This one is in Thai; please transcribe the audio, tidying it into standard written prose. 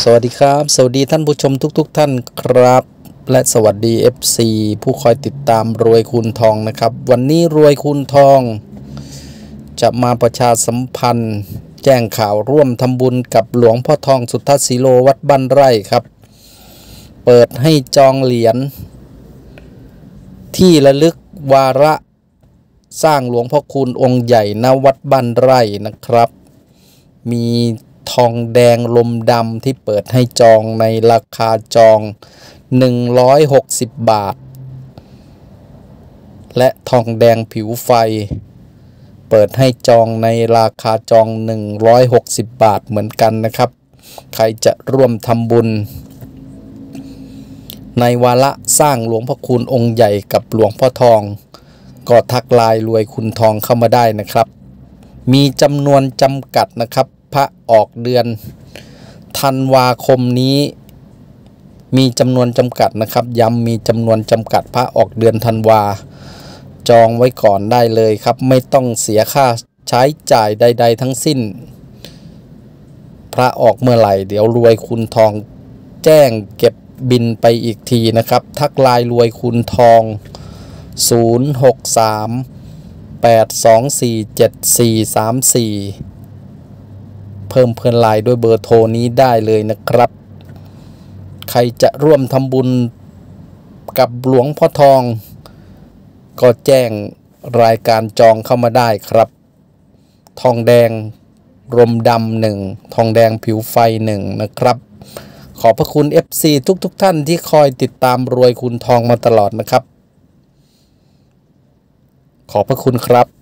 วัสดีครับสวัสดีท่านผู้ชมทุกท่านครับและสวัสดี FC ผู้คอยติดตามรวยคูณทองนะครับวันนี้รวยคูณทองจะมาประชาสัมพันธ์แจ้งข่าวร่วมทำบุญกับหลวงพ่อทองสุทธสีโลวัดบ้านไร่ครับเปิดให้จองเหรียญที่ระลึกวาระสร้างหลวงพ่อคูณองค์ใหญ่ณวัดบ้านไร่นะครับมีทองแดงลมดำที่เปิดให้จองในราคาจอง160 บาทและทองแดงผิวไฟเปิดให้จองในราคาจอง160 บาทเหมือนกันนะครับใครจะร่วมทำบุญในวาระสร้างหลวงพ่อคูณองค์ใหญ่กับหลวงพ่อทองก็ทักไลน์รวยคูณทองเข้ามาได้นะครับมีจำนวนจำกัดนะครับพระออกเดือนธันวาคมนี้มีจำนวนจำกัดนะครับย้ำมีจำนวนจำกัดพระออกเดือนธันวาจองไว้ก่อนได้เลยครับไม่ต้องเสียค่าใช้จ่ายใดๆทั้งสิ้นพระออกเมื่อไหร่เดี๋ยวรวยคูณทองแจ้งเก็บบินไปอีกทีนะครับทักไลน์รวยคูณทอง063-824-7434เพิ่มเพื่อนไลน์ด้วยเบอร์โทรนี้ได้เลยนะครับใครจะร่วมทำบุญกับหลวงพ่อทองก็แจ้งรายการจองเข้ามาได้ครับทองแดงรมดำ1ทองแดงผิวไฟ1นะครับขอบพระคุณ FC ทุกท่านที่คอยติดตามรวยคูณทองมาตลอดนะครับขอบพระคุณครับ